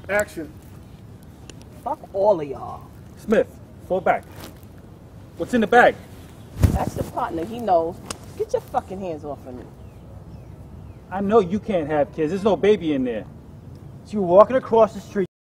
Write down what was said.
Action. Fuck all of y'all. Smith, fall back. What's in the bag? That's the partner. He knows. Get your fucking hands off of me. I know you can't have kids. There's no baby in there. So you were walking across the street.